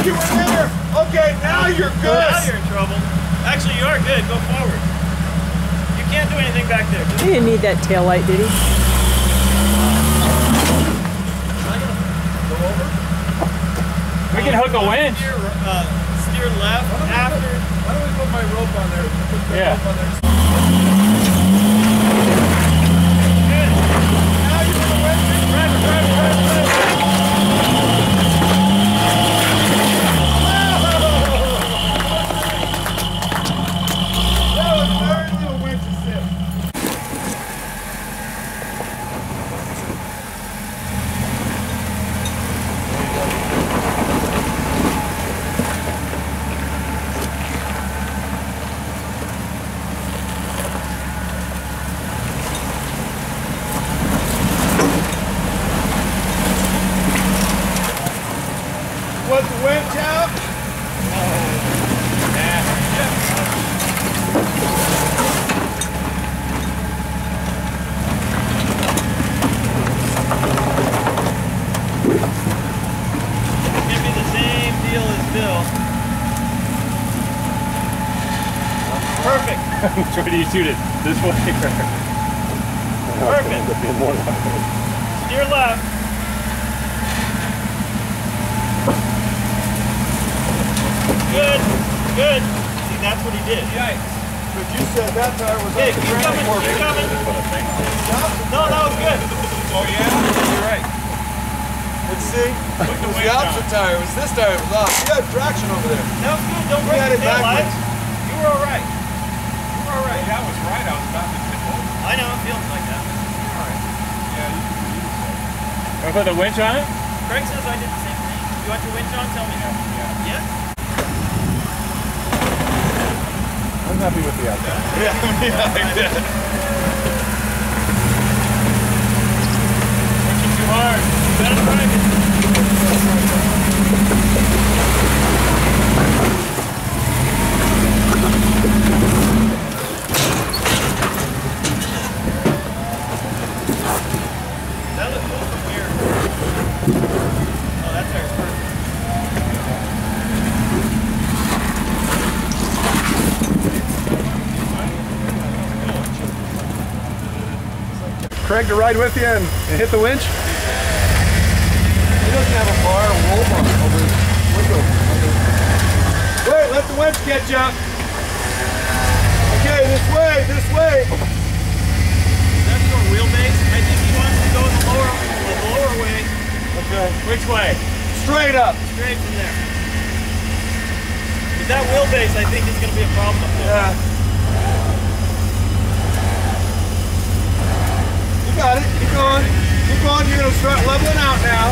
You were there. Okay, now you're good. Now you're in trouble. Actually, you are good. Go forward. You can't do anything back there. He didn't need that tail light, did he? Go over. We can hook a winch. Steer left after. Why don't we put my rope on there? Put the rope on there. Good. Now you're going to win. Drive. That was very little winch assist. Want the winch out? Give me the same deal as Bill. Perfect. Which way do you shoot it? This way? Perfect. Steer left. Good. See, that's what he did. Yikes. But you said that tire was Hey, up keep coming. No, that was good. Oh yeah? You're right. Let's see. It was the opposite tire. It was this tire. It was off. You had traction over there. That was good. Don't We break had the it tail backwards. lights. You were all right. You were all right. That was right. I was about to tip over. I know. It feels like that. All right. Yeah, you put the winch on it? Craig says I did the same thing. You want your winch on? Tell me. Yeah? I'm happy with the outcome. Yeah, exactly. Working too hard. You better drive it. That looks cool from here. Oh, that tire's perfect. Craig to ride with you and hit the winch. He doesn't have a bar or roll bar over his window. Wait, let the winch get you. Okay, this way, this way. That's your wheelbase. I think he wants to go the lower way. Okay. Which way? Straight up. Straight from there. With that wheelbase, I think it's going to be a problem up there. Yeah. You got it. Keep going. Keep going. You're going to start leveling out now.